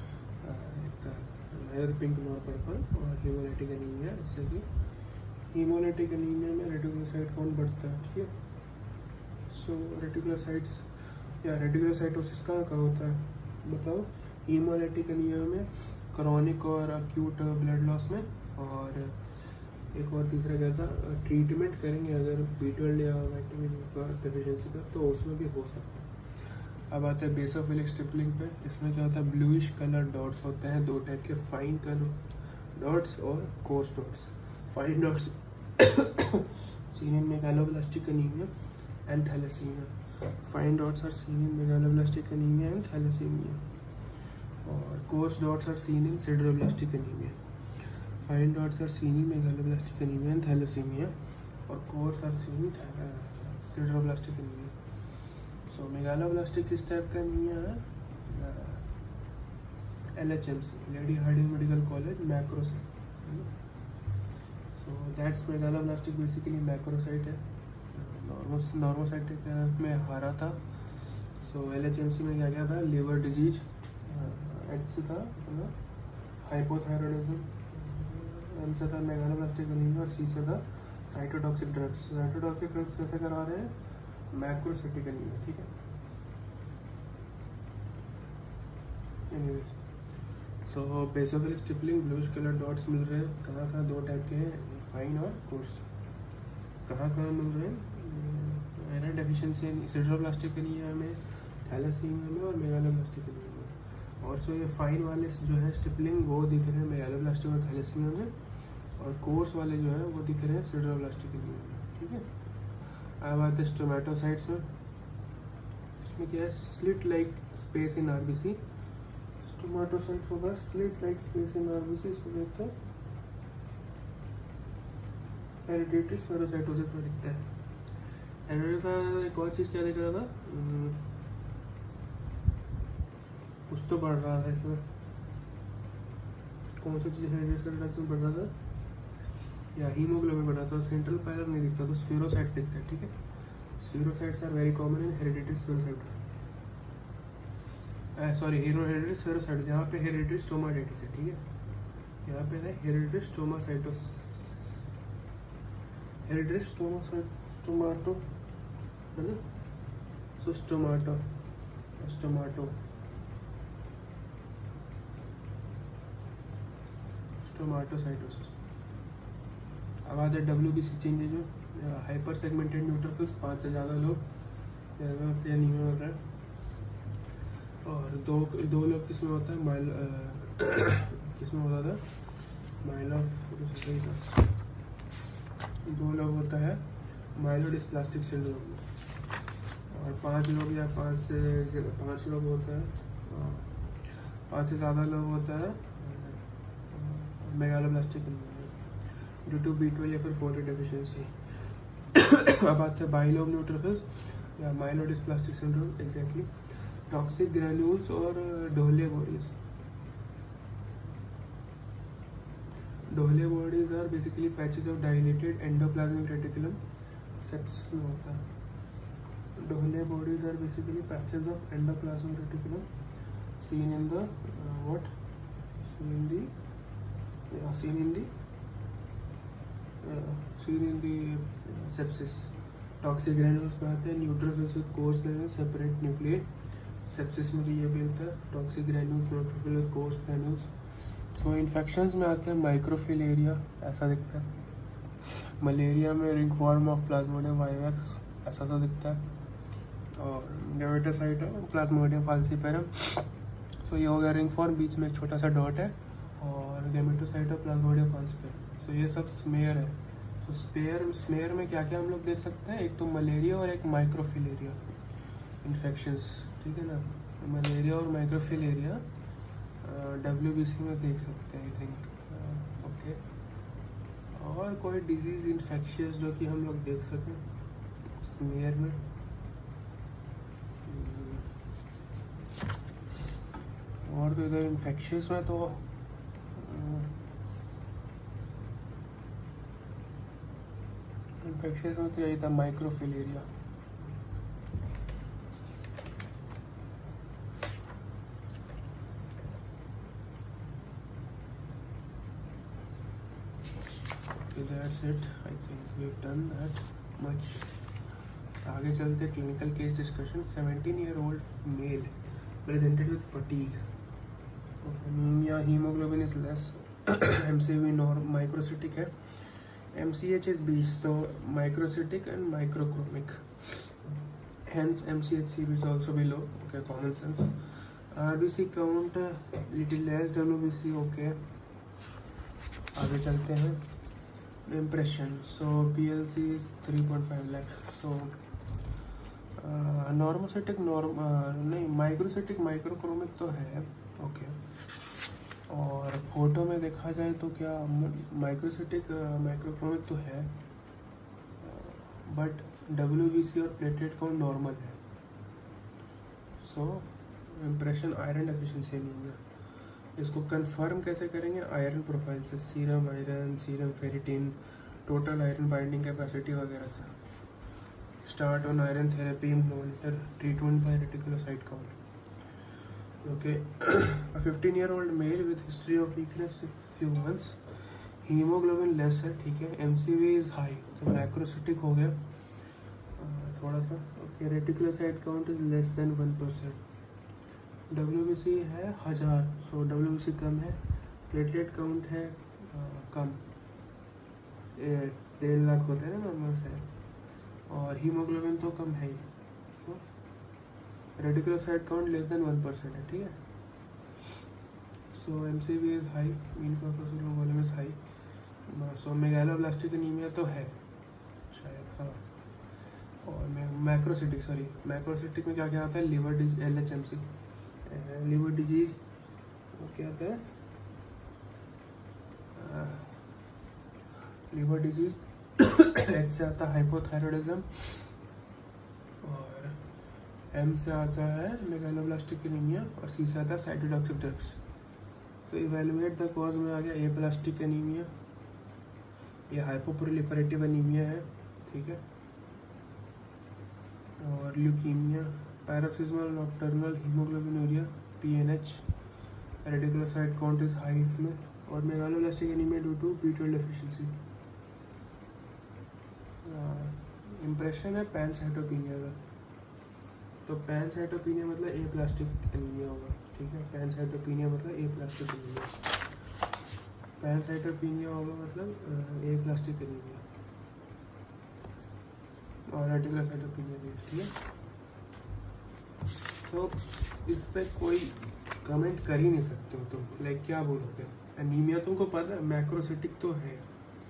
एक पिंक नॉर पर्पल और हीमोलाइटिक एनीमिया, इससे कि हीमोलाइटिक एनीमिया में रेटिकुलोसाइट काउंट बढ़ता है, ठीक है। सो रेटिकुलोसाइट्स या रेटिकुलोसाइटोसिस कहाँ का होता है बताओ, हीमोलाइटिक एनीमिया में, क्रॉनिक और अक्यूट ब्लड लॉस में, और एक और तीसरा क्या था, ट्रीटमेंट करेंगे अगर बी ट्वेल्व या विटामिन का डेफिशिएंसी का, तो उसमें भी हो सकता है। अब आते हैं बेसोफिलिक स्टिपलिंग पे। इसमें क्या होता है, ब्लूइश कलर डॉट्स होते हैं, दो टाइप के, फाइन कलर डॉट्स और coarse dots. Fine dots seen in megaloblastic anemia and thalassemia. Fine dots are seen in megaloblastic anemia and thalassemia. और coarse dots are seen in sideroblastic anemia. Fine dots are seen in megaloblastic anemia and thalassemia. और coarse are seen in sideroblastic anemia. So megaloblastic किस type का anemia है? L H M C, Lady Harding Medical College, macrocyte. So that's megaloblastic basically macrocyte है. Normocytic में हारा था. So L H M C में क्या क्या था? लिवर डिजीज, एच से था हाइपोथायरॉयडिज्म, एम से था मेगालोब्लास्टिक एनीमिया और सी से था साइटोटॉक्सिक ड्रग्स. साइटोटॉक्सिक ड्रग्स कैसे करा रहे हैं? Macrocytic anemia. ठीक है. Anyways, so basophilic stippling bluish colour dots मिल रहे हैं. कहाँ कहाँ? दो टाइप के हैं, फाइन और कोर्स. कहाँ कहाँ मिल रहे हैं? आयरन डेफिशिएंसी सिडरोब्लास्टिक एनीमिया में, थैलेसीमिया में और मेगालोब्लास्टिक एनीमिया में. और सो ये फाइन वाले जो है स्टिपलिंग वो दिख रहे हैं मेगालोब्लास्टिक और थैलेसीमिया में, और कोर्स वाले जो है वो दिख रहे हैं सिडरोब्लास्टिक एनीमिया में. ठीक है. अब आते हैं स्टोमेटोसाइट्स में. इसमें क्या है? Slit like space in RBC. Stomatocytes होगा slit like space in RBC. इसको कहते हैं हेरिडिटरी स्फेरोसाइटोसिस में दिखता है. हेरिडिटरी एक और चीज़ क्या दिख रहा था? कुछ तो पढ़ रहा था इसमें. कौन सी चीज़ हेरिडिटरी स्फेरोसाइटोसिस में पढ़ रहा था? या हीमोग्लोबिन पढ़ रहा था. सेंट्रल पायलर नहीं दिखता तो स्फेरोसाइट्स दिखता है. ठीक है. Spherocytes are very common in hereditary spherocytosis. Sorry hereditary spherocytosis. यहाँ पे हेरिडिटरी स्टोमाटाइटिस है. ठीक है. यहाँ पे है हेरिडिटरी स्टोमासाइटोसिस. हेरिडिटरी स्टोमाटो है ना. सो स्टोमाटो स्टोमाटो स्टोमाटोसाइटोसिस. अब आते डब्ल्यू बी सी चेंजेज में. हाइपर सेगमेंटेड न्यूट्रोफिल्स, पाँच से ज़्यादा लोग से एनीमिया हो रहा है. और दो दो लोग किसमें होता है? माइल किसमें होता था? माइलो दो लोग होता है माइलोडिस्प्लास्टिक सिंड्रोम में. और पांच लोग या पांच से पांच लोग होता है, पांच से ज़्यादा लोग होता है megaloblastic anaemia due to B twelve या फिर फोलेट डेफिशिएंसी. अब आते हैं बाइलोब न्यूट्रोफिल्स या myelodysplastic syndrome. Exactly. Toxic granules और Dohle bodies. Dohle bodies are basically patches of dilated endoplasmic reticulum. Sepsis में होता है. Dohle bodies are basically patches of endoplasmic reticulum seen in the uh, what seen in the yeah, seen in the uh, seen in the uh, sepsis. Toxic granules पे आते हैं. Neutrophils with coarse granules separate nuclear. Sepsis में भी ये मिलता है. Toxic granules, neutrophil with coarse granules. So infections में आते हैं माइक्रोफिलेरिया, ऐसा दिखता है. मलेरिया में ring form of plasmodium vivax, ऐसा तो दिखता है. और गेमेटोसाइटम प्लाज्मोडियम फाल्सिपेरम. सो ये हो गया रिंग फॉर्म, बीच में एक छोटा सा डॉट है. और गेमेटोसाइटम प्लाज्मोडियम फाल्सिपेरम. सो ये सब स्मेयर है. तो स्पेयर स्मेयर में क्या क्या हम लोग देख सकते हैं? एक तो मलेरिया और एक माइक्रोफिलेरिया इन्फेक्शंस. ठीक है ना. मलेरिया और माइक्रोफिलेरिया डब्ल्यू बी सी में देख सकते हैं आई थिंक. ओके. और कोई डिजीज इन्फेक्शियस जो कि हम लोग देख सकें स्मेयर में? और तो इधर इन्फेक्शियस में तो इन्फेक्शियस में तो यही था microfilaria. That's it. I think we've done that much. आगे चलते clinical case discussion. Seventeen year old male presented with fatigue, anemia, hemoglobin is less, M C V norm microcytic है, M C H is बीस, तो microcytic and microchromic, hence M C H C V is also below. Okay, common sense. R B C count little less, W B C okay. आगे चलते हैं। Impression, so P L C is three point five lakh. So normocytic norm नहीं microcytic माइक्रोक्रोमिक तो है, okay. और photo में देखा जाए तो क्या माइक्रोसेटिक माइक्रोक्रोमिक तो है, बट डब्ल्यू बी सी और प्लेटलेट काउंट नॉर्मल है। सो इम्प्रेशन आयरन डेफिशिएंसी नहीं है। इसको कंफर्म कैसे करेंगे? आयरन प्रोफाइल से, serum iron, serum ferritin, total iron binding capacity वगैरह से। Start on iron therapy, monitor treatment by reticulocyte count. Okay, a fifteen year old male with history of weakness since few months, hemoglobin less है, ठीक है, MCV is high, तो macrocytic हो गया थोड़ा सा, okay. Reticulocyte count is less than one percent. WBC है हजार, सो डब्ल्यूबीसी कम है। प्लेटलेट काउंट है आ, कम, डेढ़ लाख होते हैं ना नॉर्मल से, और हीमोग्लोबिन तो कम है ही। So reticulocyte count less than one percent है, ठीक है। So M C V is high, mean corpuscular volume is high. So megaloblastic anemia तो है शायद, हाँ। और मैक्रोसिटिक, सॉरी मैक्रोसिटिक में क्या क्या आता है? Liver disease, L H M C, liver disease, क्या आता है? लिवर डिजीज, एच से आता है हाइपोथायरॉयडिज्म, और एम से आता है मेगालोब्लास्टिक एनीमिया, और सी से आता है cytotoxic drugs. So evaluate the cause में आ गया एप्लास्टिक एनीमिया, ये हाइपोप्रोलिफरेटिव एनीमिया है, ठीक है। और leukemia, paroxysmal nocturnal hemoglobinuria, P N H, reticulocyte count is high इसमें, और megaloblastic anaemia due to B twelve deficiency. Impression है पैनसाइटोपिनिया का, तो पैनसाइटोपिनिया मतलब ए प्लास्टिक एनीमिया होगा, ठीक है। पैनसाइटोपिनिया मतलब ए प्लास्टिक एनीमिया, पैनसाइटोपिनिया होगा मतलब ए प्लास्टिक एनीमिया, और रेटिकुलोसाइटोपिनिया भी, ठीक है। तो इस पे कोई कमेंट कर ही नहीं सकते हो तुम, तो लाइक क्या बोलोगे? एनीमिया तुमको पता है मैक्रोसिटिक तो है,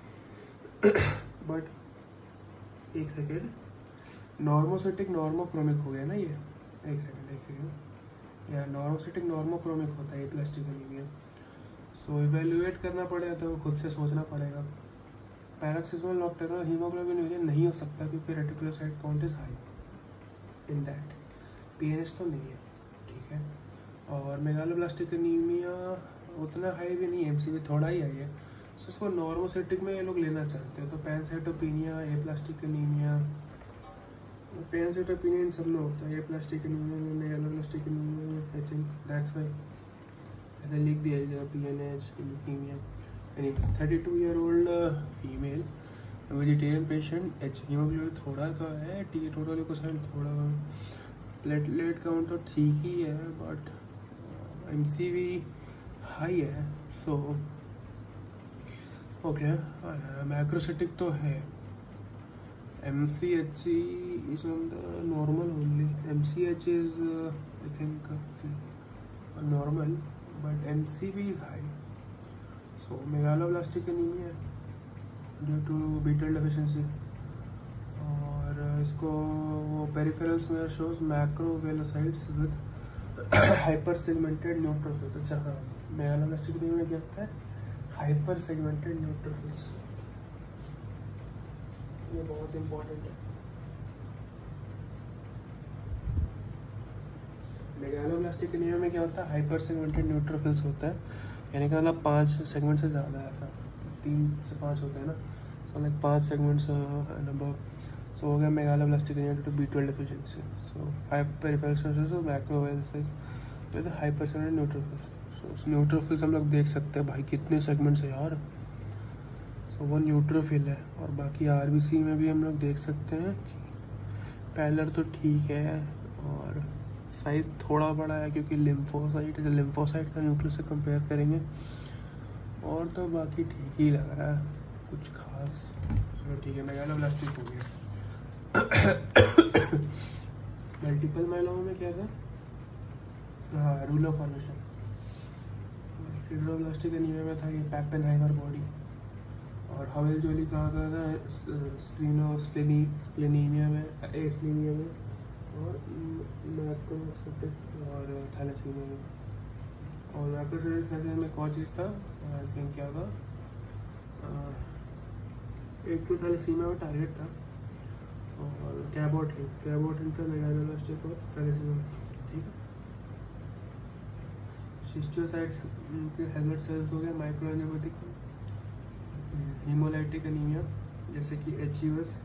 बट एक सेकेंड, नॉर्मोसिटिक नॉर्मोक्रोमिक हो गया ना ये, एक सेकेंड एक सेकेंड या नॉर्मोसिटिक नॉर्मोक्रोमिक होता है ये प्लास्टिक एनीमिया। सो इवेल्युएट करना पड़ेगा, तो खुद से सोचना पड़ेगा। पैरोक्सिस्मल नॉक्टर्नल हीमोग्लोबिनूरिया नहीं हो सकता क्योंकि reticulocyte count is high in that, PNH तो नहीं है, ठीक है। और मेगालोब्लास्टिक एनीमिया उतना हाई भी नहीं है, एमसीवी थोड़ा ही आई है, सो इसको नॉर्मोसिटिक में ये लोग लेना चाहते हैं। तो pancytopenia, aplastic anemia, pancytopenia इन सब में होता है, ए प्लास्टिक एनीमिया में, मेगालोब्लास्टिक एनीमिया में, आई थिंक दैट्स व्हाई ऐसा लिख दिया जाए PNH, leukemia. Anyways, thirty two year old female vegetarian patient, H hemoglobin थोड़ा का है, टी टोटल ल्यूकोसाइट थोड़ा, प्लेटलेट काउंट तो ठीक ही है, बट एमसीवी हाई है। सो ओके, मैक्रोसिटिक तो है। M C H C is on the normal only, M C H is I think normal, but M C B is high. So megaloblastic anaemia due to B twelve deficiency, और इसको peripherals में shows macroovalocytes with hyper segmented neutrophils. अच्छा हाँ, megaloblastic anaemia क्या होता है? Hyper segmented neutrophils, ये बहुत इंपॉर्टेंट है। मेगालोब्लास्टिक एनीमिया में क्या होता है? हाइपर सेगमेंटेड न्यूट्रोफिल्स होता है, यानी कि मतलब पांच सेगमेंट से ज़्यादा है, ऐसा तीन से पांच होता है ना, सो लाइक पांच सेगमेंट्स एंड अबव। सो हो गया megaloblastic anemia to B twelve deficiency. So peripherals macroovalocytes with hyper segmented neutrophils. So neutrophils हम लोग देख सकते हैं भाई कितने सेगमेंट्स है यार। सो वो न्यूट्रोफिल है, और बाकी आरबीसी में भी हम लोग देख सकते हैं कि पैलर तो ठीक है, और साइज थोड़ा बड़ा है क्योंकि लिम्फोसाइट लिम्फोसाइट का न्यूक्लियस से कंपेयर करेंगे, और तो बाकी ठीक ही लग रहा है, कुछ खास। चलो ठीक है, मेगालोब्लास्टिक हो गया। मल्टीपल माइलोमा में क्या था? हाँ, रूलर फॉर्मेशन। सिडरोब्लास्टिक एनीमिया में था ये पेप्पेनहाइमर बॉडी। हवेल जोली कहाँ कहाँ था, स्प्लिनो स्प्लिनी स्प्लिनीमिया में, एस्प्लिनिया में, और मैक्रोसाइटिस और थैलेसीमिया में। और मैक्रोसाइटिस थैलेसीमिया में कौन चीज़ था, आई थिंक क्या था, आ, एक तो थैलेसीमिया में टारगेट था, और कैबोटिन कैबोटिन था मेगालोब्लास्टिक और थैलेसीमिया। ठीक है, शिस्टियोसाइट्स के हेलमेट सेल्स हो गए, माइक्रोएंजियोपैथिक हीमोलाइटिक एनीमिया जैसे कि एच यू एस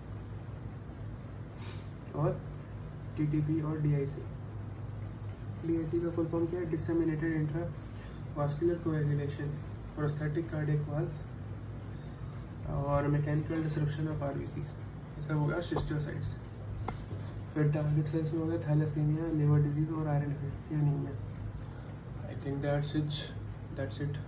और टी टी पी और D I C. D I C का फुल फॉर्म क्या है, disseminated intravascular coagulation, prosthetic cardiac valves और मैकेनिकल डिसरप्शन ऑफ आरबीसी। ये सब हो गया शिस्टियोसाइट्स। फिर टारगेट सेल्स में हो गया थैलेसीमिया, लिवर डिजीज और iron deficiency anemia. I think that's it that's it